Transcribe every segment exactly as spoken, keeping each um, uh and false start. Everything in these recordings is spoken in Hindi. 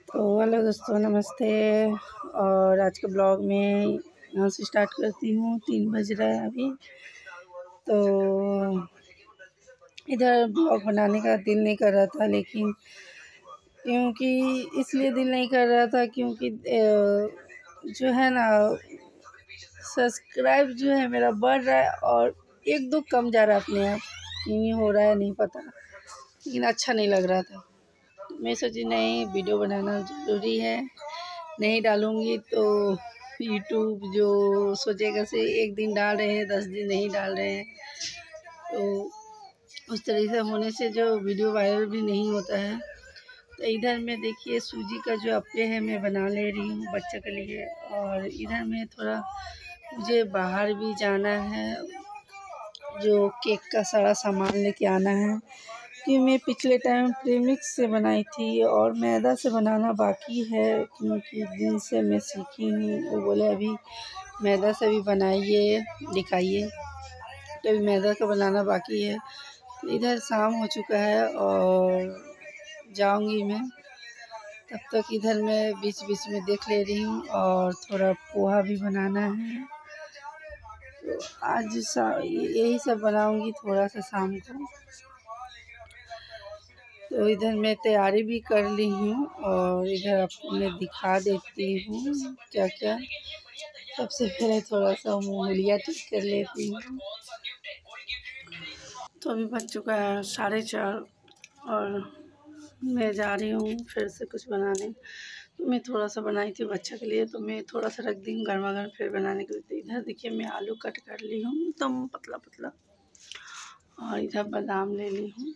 तो हेलो दोस्तों, नमस्ते। और आज के ब्लॉग में यहाँ से स्टार्ट करती हूँ। तीन बज रहा है अभी। तो इधर ब्लॉग बनाने का दिल नहीं कर रहा था, लेकिन क्योंकि इसलिए दिल नहीं कर रहा था क्योंकि जो है ना, सब्सक्राइब जो है मेरा बढ़ रहा है और एक दो कम जा रहा है अपने आप। क्यों हो रहा है नहीं पता, लेकिन अच्छा नहीं लग रहा था। मैं सोची नहीं, वीडियो बनाना ज़रूरी है, नहीं डालूँगी तो यूट्यूब जो सोचेगा से एक दिन डाल रहे हैं, दस दिन नहीं डाल रहे हैं, तो उस तरीके से होने से जो वीडियो वायरल भी नहीं होता है। तो इधर में देखिए सूजी का जो अप्पे है मैं बना ले रही हूँ बच्चे के लिए। और इधर में थोड़ा मुझे बाहर भी जाना है, जो केक का सारा सामान लेके आना है, कि मैं पिछले टाइम प्रीमिक्स से बनाई थी और मैदा से बनाना बाकी है, क्योंकि दिन से मैं सीखी हूँ। वो बोले अभी मैदा से भी बनाइए, दिखाइए, तो अभी मैदा का बनाना बाकी है। तो इधर शाम हो चुका है और जाऊंगी मैं, तब तक इधर मैं बीच बीच में देख ले रही हूँ। और थोड़ा पोहा भी बनाना है, तो आज यही सब बनाऊंगी थोड़ा सा शाम को। तो इधर मैं तैयारी भी कर ली हूँ और इधर आपको मैं दिखा देती हूँ क्या क्या। सबसे पहले थोड़ा सा मूलिया ठीक कर लेती हूँ। तो अभी बज चुका है साढ़े चार और मैं जा रही हूँ फिर से कुछ बनाने। तो मैं थोड़ा सा बनाई थी बच्चा के लिए, तो मैं थोड़ा सा रख दी हूँ गर्मा गर्म फिर बनाने के लिए। तो इधर देखिए मैं आलू कट कर ली हूँ एकदम पतला पतला, और इधर बादाम ले ली हूँ,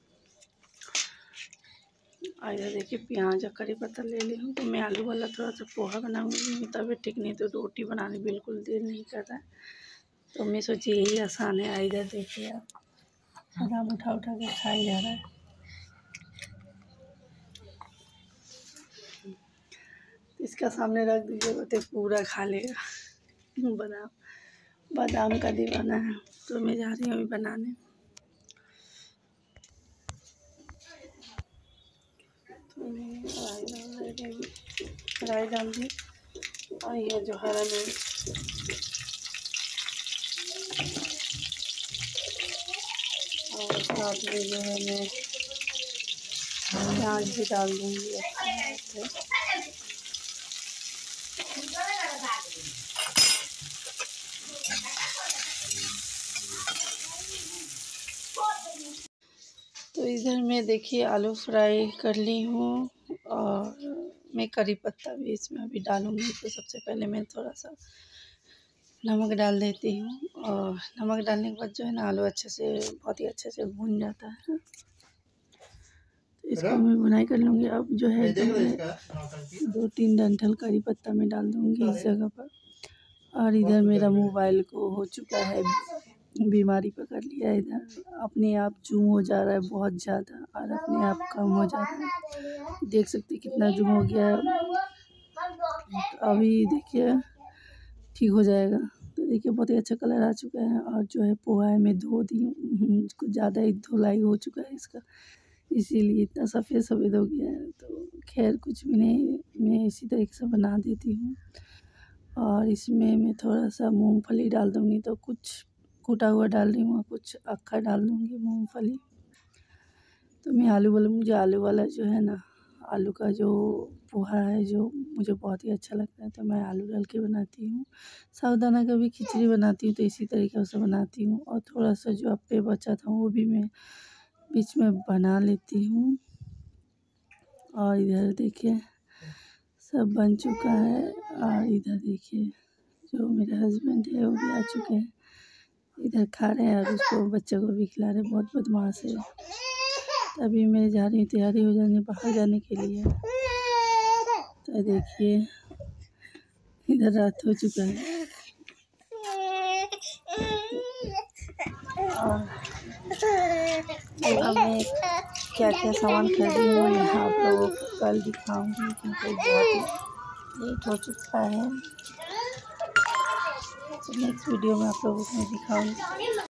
और इधर देखिए प्याज और करी पत्ता ले ली हूँ। तो मैं आलू वाला थोड़ा सा पोहा बनाऊँगी, तबीयत ठीक नहीं तो रोटी बनाने बिल्कुल दिल नहीं कर रहा है, तो मैं सोची यही आसान है। इधर देखिए आप बादाम उठा उठा के खाई जा रहा है। इसका सामने रख दीजिएगा तो पूरा खा लेगा। बादाम बादाम का दीवाना है। तो मैं जा रही हूँ अभी बनाने। तो मैं राई डाल दी, और ये जो हरा मिर्च और साथ में जो है मैं प्याज भी डाल दूँगी। तो इधर मैं देखिए आलू फ्राई कर ली हूँ, और मैं करी पत्ता भी इसमें अभी डालूँगी। तो सबसे पहले मैं थोड़ा सा नमक डाल देती हूँ, और नमक डालने के बाद जो है ना आलू अच्छे से बहुत ही अच्छे से भून जाता है। तो इसको मैं बुनाई कर लूँगी। अब जो है जो दो तीन डंठल करी पत्ता में डाल दूँगी इस जगह पर। और इधर मेरा मोबाइल को हो चुका है, बीमारी पकड़ लिया है। इधर अपने आप जूम हो जा रहा है बहुत ज़्यादा, और अपने आप कम हो जा रहा है। देख सकते कितना जूम हो गया है। तो अभी देखिए ठीक हो जाएगा। तो देखिए बहुत ही अच्छा कलर आ चुका है। और जो है पोहा है मैं धो दी हूँ, कुछ ज़्यादा ही धुलाई हो चुका है इसका, इसीलिए इतना सफ़ेद सफ़ेद हो गया है। तो खैर कुछ भी नहीं, मैं इसी तरीके से बना देती हूँ। और इसमें मैं थोड़ा सा मूंगफली डाल दूँगी, तो कुछ कूटा हुआ डाल रही हूँ, कुछ अक्खा डाल दूँगी मूंगफली। तो मैं आलू वाला मुझे आलू वाला जो है ना, आलू का जो पोहा है जो मुझे बहुत ही अच्छा लगता है, तो मैं आलू डाल के बनाती हूँ। साबूदाना का भी खिचड़ी बनाती हूँ तो इसी तरीके से बनाती हूँ। और थोड़ा सा जो अप्पे बचा था वो भी मैं बीच में बना लेती हूँ। और इधर देखिए सब बन चुका है। और इधर देखिए जो मेरे हस्बैंड है वो भी आ चुके हैं, इधर खा रहे हैं और उसको बच्चे को भी खिला रहे हैं। बहुत बदमाश है। तभी मैं जा रही हूँ तैयारी हो जाने बाहर जाने के लिए। तो देखिए इधर रात हो चुका है। और अब मैं क्या क्या सामान खरीदी हूँ मैं आप लोगों को कल दिखाऊंगी, क्योंकि बहुत ही लेट हो चुका है। तो नेक्स्ट वीडियो में आप लोगों को मैं दिखाऊंगी।